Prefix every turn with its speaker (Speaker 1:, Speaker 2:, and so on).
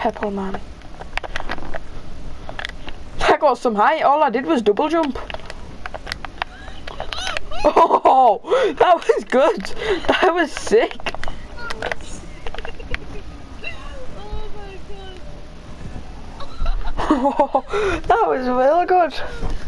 Speaker 1: Pepper Man. I got some height, all I did was double jump. Oh, that was good. That was sick.
Speaker 2: Oh my god.
Speaker 1: That was real good.